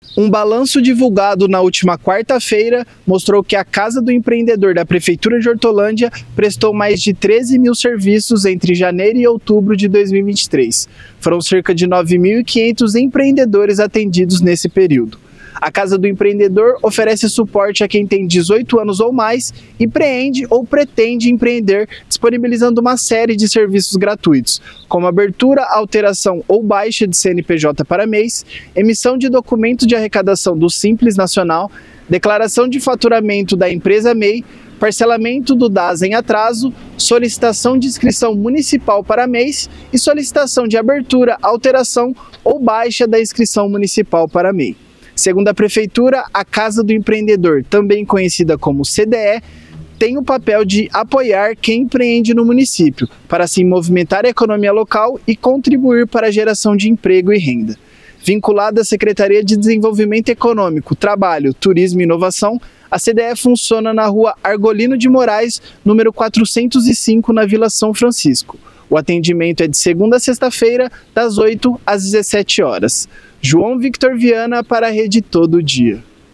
Um balanço divulgado na última quarta-feira mostrou que a Casa do Empreendedor da Prefeitura de Hortolândia prestou mais de 13 mil serviços entre janeiro e outubro de 2023. Foram cerca de 9.500 empreendedores atendidos nesse período. A Casa do Empreendedor oferece suporte a quem tem 18 anos ou mais, empreende ou pretende empreender, disponibilizando uma série de serviços gratuitos, como abertura, alteração ou baixa de CNPJ para MEIs, emissão de documento de arrecadação do Simples Nacional, declaração de faturamento da empresa MEI, parcelamento do DAS em atraso, solicitação de inscrição municipal para MEIs e solicitação de abertura, alteração ou baixa da inscrição municipal para MEI. Segundo a Prefeitura, a Casa do Empreendedor, também conhecida como CDE, tem o papel de apoiar quem empreende no município, para assim movimentar a economia local e contribuir para a geração de emprego e renda. Vinculada à Secretaria de Desenvolvimento Econômico, Trabalho, Turismo e Inovação, a CDE funciona na Rua Argolino de Moraes, número 405, na Vila São Francisco. O atendimento é de segunda a sexta-feira, das 8 às 17 horas. João Victor Viana para a Rede Todo Dia.